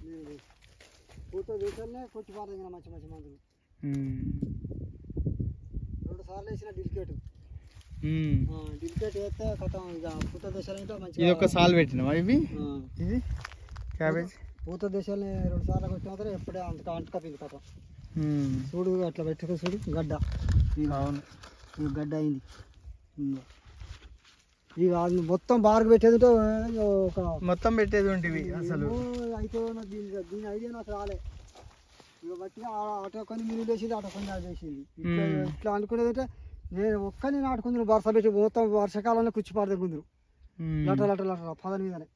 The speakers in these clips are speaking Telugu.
పూత వేసలనే కొట్టి పారదిన మంచి మంచి మందులు 2 సార్లు వేసిన డిలికేట్ వేస్తే కథం ఇక పూత దశలు అయితే మంచిగా. ఇది ఒక సాల్ పెట్టినావా ఇవి? ఇది క్యాబేజ్ పూత దశల్ని 2 సార్లు కొట్టి మాత్రం ఎప్పుడే అంటకపింది కథం. చూడు అట్లా పెట్టుకో, చూడు గడ్డ. అవును, గడ్డ అయింది. ఇక మొత్తం బార్కు పెట్టేది ఒక మొత్తం పెట్టేది ఉంటుంది అసలు. అయితే దీని ఐడియా నాకు రాలే. ఇక బట్టి అటో కొన్ని మీరు వేసింది, అటో కొన్ని అది వేసింది. ఇట్లా అనుకునేది అంటే నేను ఒక్కని నాటుకుందరు వరుస పెట్టి మొత్తం వర్షాకాలంలో కుచ్చి పారదకుందరు లట లట లట పదని మీదనే.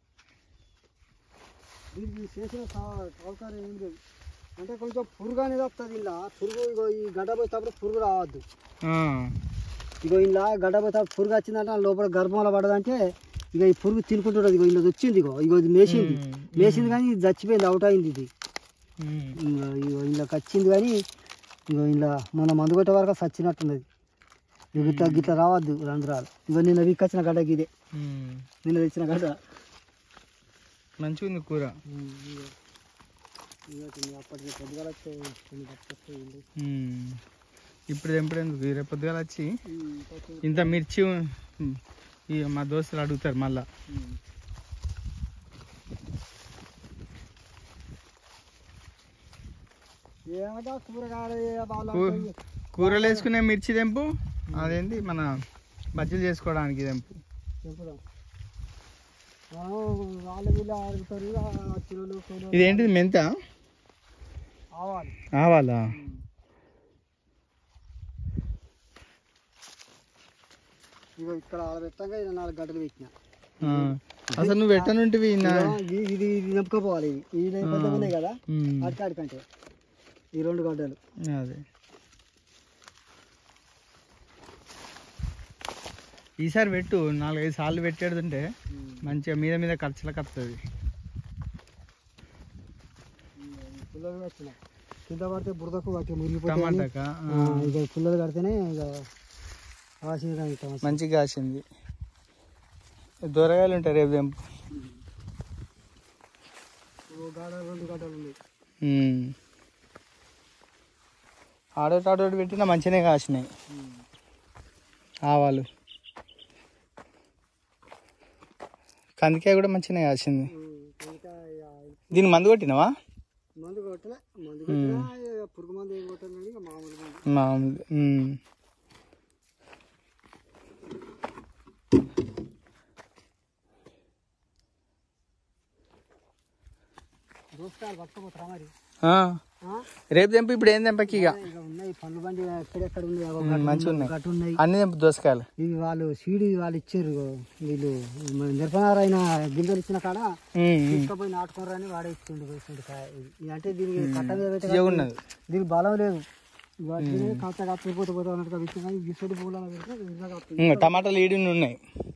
దీనికి చేసిన సౌకర్యం ఏం లేదు. అంటే కొంచెం పురుగు అనేది వస్తుంది. ఇలా పురుగు ఇగో ఈ గడ్డ పోసేటప్పుడు పురుగు రావద్దు. ఇగో ఇలా గడ్డ పోసేటప్పుడు పురుగు వచ్చిందంటే లోపల గర్భంలో పడదంటే ఇక ఈ పురుగు తినుకుంటుంటుంది. ఇగో ఇలా వచ్చింది, ఇగో ఇది మేసింది కానీ ఇది చచ్చిపోయింది, అవుట్ అయింది. ఇది ఇగో ఇళ్ళకి వచ్చింది కానీ ఇగో ఇలా మన మందు కొట్టే వరకు చచ్చినట్టున్నది. ఇక గిట్ల రావద్దు రంధ్రాలు. ఇగో నిన్న వీకొచ్చిన గడ్డకి ఇదే, నిన్న తెచ్చిన గడ్డ మంచిగా ఉంది కూర. అప్పటికి పొద్దుగాల ఇప్పుడు తెంపడేందుకు రేపు పొద్దుగాల వచ్చి ఇంత మిర్చి మా దోస్తులు అడుగుతారు మళ్ళా. కూరలు వేసుకునే మిర్చి తెంపు, అదేంటి మన బజ్జీలు చేసుకోవడానికి తెంపు. ఇదేంటిది మెంత? ఆవాలా? ఇక్కడ పెట్టగా 4 గంటలు పెట్టిన. అసలు నువ్వు పెట్టనుంటివి ఇది నింపుకోపోవాలి. ఈ పెద్దగా ఉన్నాయి కదా అడికాడికంటే ఈ 2 గంటలు. అదే ఈసారి పెట్టు, 4-5 సార్లు పెట్టేడుంటే మంచిగా మీద మీద ఖర్చులకు వస్తుంది. కింద పడితే బురదకు మురిగిపోయి ఇక పుల్లలు కడితేనే ఇక మంచిగా కాసింది. దొరగాయలు ఉంటాయి రేపు తెంపు. 2 గంటలు ఉన్నాయి. ఆడోటి పెట్టినా మంచిగానే కాసినాయి ఆవాలు. కందికాయ కూడా మంచిగానే కాసింది. దీన్ని మందు కొట్టినావా? మందు కొట్టలే, మందు కొట్టినా పురుగు మందు ఏం కొట్టాలి, మామూలు. పట్టుకోపోతారా మరి? రేపు తెంపు. ఇప్పుడు ఏం తెంపకి ఇక ఉన్నాయి పండ్లు బండి ఎక్కడెక్కడ మంచిగా ఉన్నాయి అన్ని తెంపు దోసకాయలు. ఇవి వాళ్ళు సీడు వాళ్ళు ఇచ్చారు. వీళ్ళు నిర్పణారైన గింజలు ఇచ్చిన కాడ తీసుకుపోయి నాటుకోరని వాడే ఇచ్చిండు. అంటే దీనికి కట్ట మీద పెట్టి దీనికి బలం లేదు. కాస్త కాకపోతే పోతే అన్నట్టుగా విషయం కానీ గిసడి పూల పెడితే టమాటాలు ఈడి ఉన్నాయి.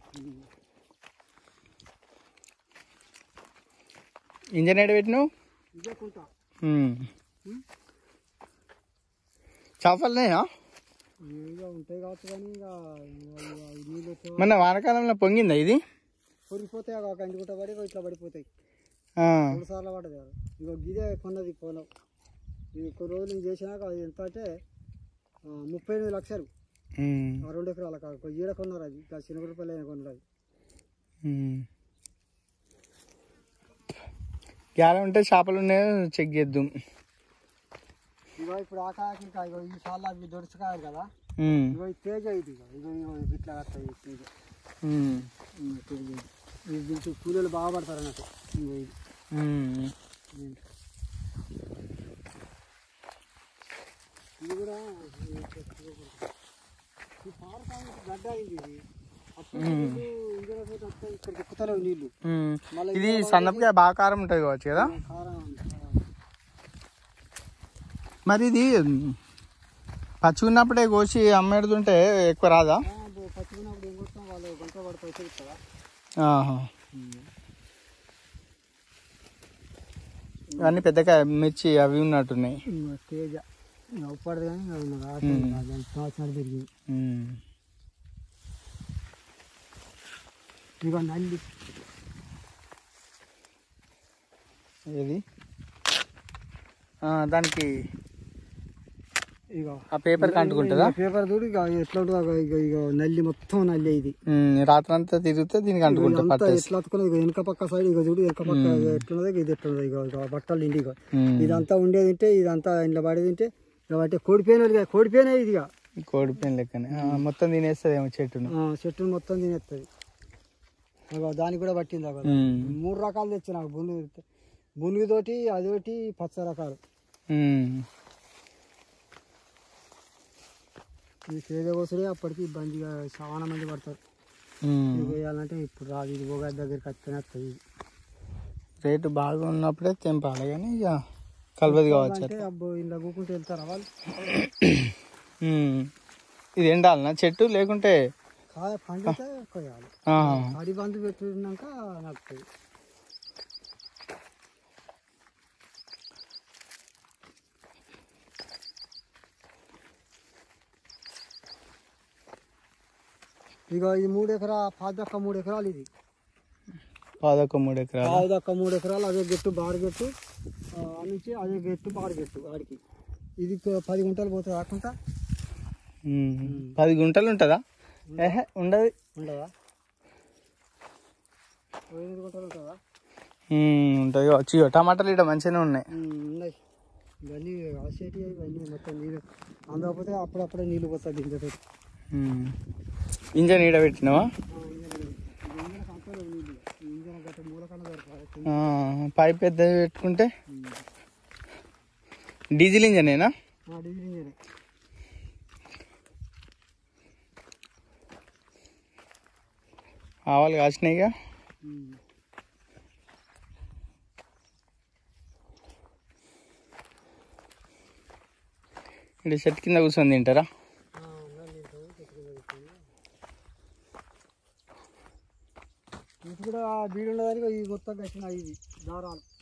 ఇంజన్ ఏడు పెట్టినావు? ఇదే కుంటా చేపలున్నాయా? ఉంటాయి కావచ్చు కానీ మొన్న వానకాలంలో పొంగిందా ఇది? పొరిగిపోతాయి, కంచుకుంటా పడి ఇట్లా పడిపోతాయి. 2 సార్లు పడ్డది. ఇగో గిదే కొన్నది పొలం. ఇది కొన్ని రోజులు నేను చేసినాక అది ఎంత అంటే 38 లక్షలు. 2 ఎకరాల ఈడ కొన్నారు. అది శనగరూపాయలు అయినా కొన్నారు. అది గ్యాల ఉంటే చేపలు ఉన్నాయో చెక్ చేద్దాం. ఇగో ఇప్పుడు ఆకాకి ఇంకా ఇగో ఈ సార్లు అవి దొరుకుతాయి కదా. ఇగో ఈ తేజ ఇది ఇగో ఇట్లా వస్తాయి. తేజ దీనికి కూలీలు బాగా పడతారు అన్నట్టు. ఇగో ఇది ఇది కూడా ఈ పారకాయ గడ్డ అయింది. ఇది ఇక్కడ ఎక్కుతలేవు నీళ్ళు. ఇది సన్నపుగా బాగా కారం ఉంటుంది కావచ్చు కదా. మరి ఇది పచ్చి ఉన్నప్పుడే కోసి అమ్మేడుతుంటే ఎక్కువ రాదా? పచ్చి ఉన్నప్పుడు ఏం కొడతాం, వాళ్ళు గంట పడి పైసలు ఇస్తారా? ఇవన్నీ పెద్దగా మిర్చి అవి ఉన్నట్టున్నాయి. తేజ ఉప్పడదు కానీ తిరిగి ఇక నల్లి ఏది దానికి ఇక ఆ పేపర్ అంటుకుంటుందా? పేపర్ తోటి ఇక ఎట్లా ఉంటుందో ఇక నల్లి మొత్తం నల్లి ఇది రాత్రి అంతా తిరిగితే దీనికి అంటుకుంటుంది. ఎట్లా అతుకున్నది ఇక వెనక పక్క సైడ్ ఇక చూడు వెనక పక్క ఎట్లున్నది ఇది ఎట్లున్నది ఇక బట్టలు ఇంటి ఇదంతా ఉండేది తింటే ఇదంతా ఇంట్లో పడేది తింటే ఇక అంటే కోడిపోయినా ఇది ఇక కోడిపోయిన లెక్కనే మొత్తం తినేస్తుంది ఏమో చెట్టును మొత్తం తినేస్తుంది. దానికి కూడా పట్టింది. 3 రకాలు తెచ్చి నాకు బునుగుతోటి అదొకటి పచ్చ రకాలు. ఈ కేజీ కోసడే అప్పటికి ఇబ్బందిగా చాలా మంది పడతారు. వేయాలంటే ఇప్పుడు రాదు, ఇది పోగా దగ్గరికి వస్తేనే వస్తుంది. రేటు బాగా ఉన్నప్పుడే తెంపాలి కానీ ఇక కలవదు కావచ్చు. అంటే అబ్బో ఇలా కూకుంటూ వెళ్తారా వాళ్ళు. ఇది ఎండాలనా చెట్టు లేకుంటే కాయ పండితే కొయ్యాలి. అడి బంధు పెట్టినాక నడుస్తుంది. ఇక ఇది 3 ఎకరాలు 3 ఎకరాలు ఇది. 3 ఎకరాలు 3 ఎకరాలు. అదే గెట్టు బారు గెట్టు నుంచి అదే గెట్టు బారు గెట్టు ఆడికి ఇది 10 గుంటలు పోతుంది కాకుండా. 10 గుంటలు ఉంటుందా? ఉండదు. ఉండదా? 8 గుంటలు ఉంటుందా? ఉంటుంది కావచ్చు. టమాటాలు ఇక్కడ మంచిగానే ఉన్నాయి. ఇవన్నీ ఆసేటి ఇవన్నీ మొత్తం నీళ్ళు అందకపోతే అప్పుడప్పుడే నీళ్ళు పోతుంది ఇంజతో. ఇంజన్ ఈడ పెట్టినావా? పైప్ పెద్దది పెట్టుకుంటే డీజిల్ ఇంజనేనా? డీజిల్ ఇంజనే. ఆవాలు కాసినాయిగా. ఇక్కడ చెట్టు కింద కూర్చొని తింటారా? ఇది కూడా బీడు ఉన్నదానికి ఇది మొత్తం కట్టిన ఇది దారాలు.